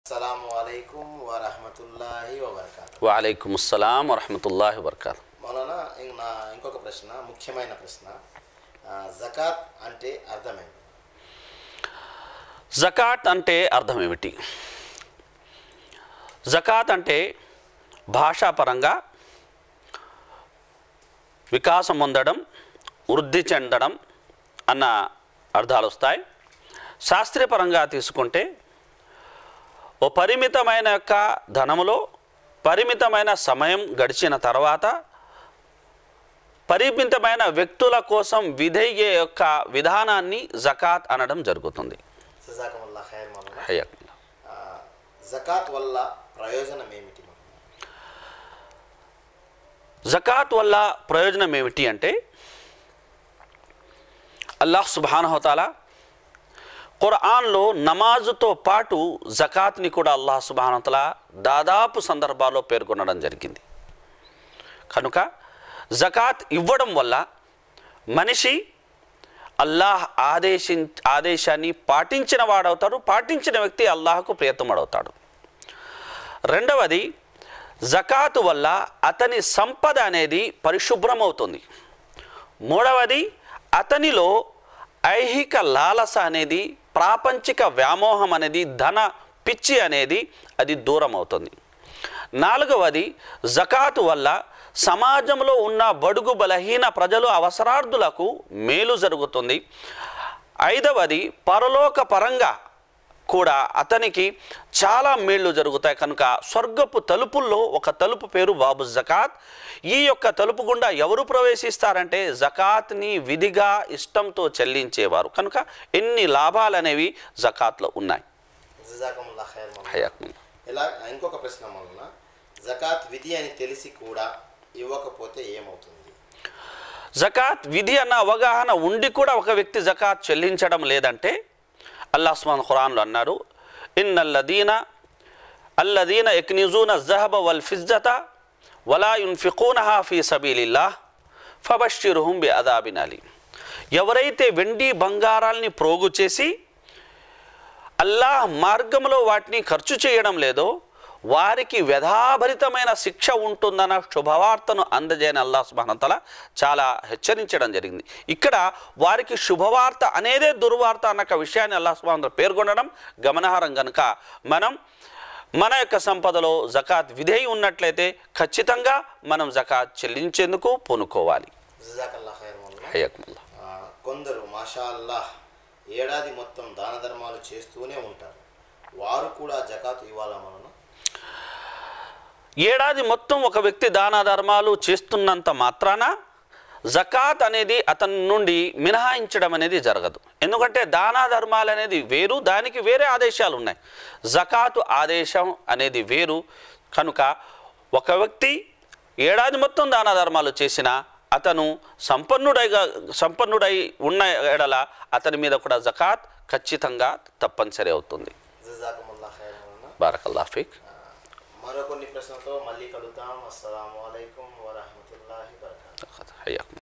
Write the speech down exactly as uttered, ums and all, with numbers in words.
अस्सलामुअलैकुम वरहमतुल्लाहि वबरकातुहू। वालेकुम अस्सलाम वरहमतुल्लाहि वबरकातुहू। మౌలానా నా ఇంకొక ప్రశ్న, ముఖ్యమైన ప్రశ్న, జకాత్ అంటే అర్థమేంటి? జకాత్ అంటే అర్థం ఏమిటి? జకాత్ అంటే భాషాపరంగా వికాసం పొందడం, వృద్ధి చెందడం అన్న అర్థాలు వస్తాయి. శాస్త్రీయపరంగా తీసుకుంటే ఓ పరిమితమైన యొక్క ధనములో పరిమితమైన సమయం గడిచిన తర్వాత పరిమితమైన వ్యక్తుల కోసం విధయ్యే యొక్క విధానాన్ని జకాత్ అనడం జరుగుతుంది. జజాకముల్లాహ్ ఖైర్ మౌలానా. హయ్యాకుల్లాహ్. జకాత్ వల్ల ప్రయోజనం ఏమిటి? జకాత్ వల్ల ప్రయోజనం ఏమిటి అంటే అల్లాహ్ సుబ్హానహు వ తఆలా ఖురాన్లో నమాజుతో పాటు జకాత్ని కూడా అల్లాహ్ సుబ్హానహు వ తఆలా దాదాపు సందర్భాల్లో పేర్కొనడం జరిగింది. కనుక జకాత్ ఇవ్వడం వల్ల మనిషి అల్లాహ్ ఆదేశి ఆదేశాన్ని పాటించిన వాడవుతాడు, పాటించిన వ్యక్తి అల్లాహకు ప్రియతముడవుతాడు. రెండవది, జకాతు వల్ల అతని సంపద అనేది పరిశుభ్రమవుతుంది. మూడవది, అతనిలో ఐహిక లాలస అనేది, ప్రాపంచిక వ్యామోహం అనేది, ధన పిచ్చి అనేది అది దూరం అవుతుంది. నాలుగవది, జకాతు వల్ల సమాజంలో ఉన్న బడుగు బలహీన ప్రజలు అవసరార్థులకు మేలు జరుగుతుంది. ఐదవది, పరలోక పరంగా కూడా అతనికి చాలా మేళ్ళు జరుగుతాయి. కనుక స్వర్గపు తలుపుల్లో ఒక తలుపు పేరు బాబు జకాత్. ఈ యొక్క తలుపు గుండా ఎవరు ప్రవేశిస్తారంటే జకాత్ని విధిగా ఇష్టంతో చెల్లించేవారు. కనుక ఎన్ని లాభాలు అనేవి జకాత్లో ఉన్నాయి. జజాకముల్లాహ్ ఖైర్ మౌలానా. హయ్యాకుల్లాహ్. ఇలా ఇంకొక ప్రశ్న మౌలానా, జకాత్ విధి అని తెలిసి కూడా ఇవ్వకపోతే ఏమవుతుంది? జకాత్ విధి అన్న అవగాహన ఉండి కూడా ఒక వ్యక్తి జకాత్ చెల్లించడం లేదంటే అల్లాహ్ సుబ్హానహు ఖురాన్లో అన్నారు, ఇన్నల్లదీన అల్లదీన యక్నిజూన జహబ వల్ ఫిజ్జత వలా యున్ఫిఖూనహా ఫీ సబీలిల్లాహ్ ఫబష్షిర్హుం బిఅదాబిన్ అలీమ్. ఎవరైతే వెండి బంగారాల్ని ప్రోగు చేసి అల్లాహ్ మార్గంలో వాటిని ఖర్చు చేయడం లేదో వారికి వ్యధాభరితమైన శిక్ష ఉంటుందన్న శుభవార్తను అందజేయని అల్లాహ్ సుబ్హానహు వ తఆలా చాలా హెచ్చరించడం జరిగింది. ఇక్కడ వారికి శుభవార్త అనేదే దుర్వార్త అన్న విషయాన్ని అల్లాహ్ సుబ్హానహు వ తఆలా పేర్కొనడం గమనార్హం. కనుక మనం మన యొక్క సంపదలో జకాత్ విధేయి ఉన్నట్లయితే ఖచ్చితంగా మనం జకాత్ చెల్లించేందుకు పూనుకోవాలి. జజాకల్లాహ్ ఖైర్ మౌలానా. హయ్యాకుల్లాహ్. కొందరు మాషా అల్లాహ్ ఏడాది మొత్తం దాన ధర్మాలు చేస్తూనే ఉంటారు, వారు కూడా జకాత్ ఇవ్వాలా మౌలానా? ఏడాది మొత్తం ఒక వ్యక్తి దాన ధర్మాలు చేస్తున్నంత మాత్రాన జకాత్ అనేది అతని నుండి మినహాయించడం అనేది జరగదు. ఎందుకంటే దాన ధర్మాలు అనేది వేరు, దానికి వేరే ఆదేశాలు ఉన్నాయి. జకాతు ఆదేశం అనేది వేరు. కనుక ఒక వ్యక్తి ఏడాది మొత్తం దాన ధర్మాలు చేసినా అతను సంపన్నుడైగా సంపన్నుడై ఉన్న ఎడల అతని మీద కూడా జకాత్ ఖచ్చితంగా తప్పనిసరి అవుతుంది. జజాకముల్లాహ్ ఖైర్ మౌలానా. బారకల్లాహు ఫీక్. మరో కొన్ని ప్రశ్నలతో మళ్ళీ కలుద్దాం. అస్సలాము అలైకుం వరహమతుల్లాహి వబరకాతుహూ.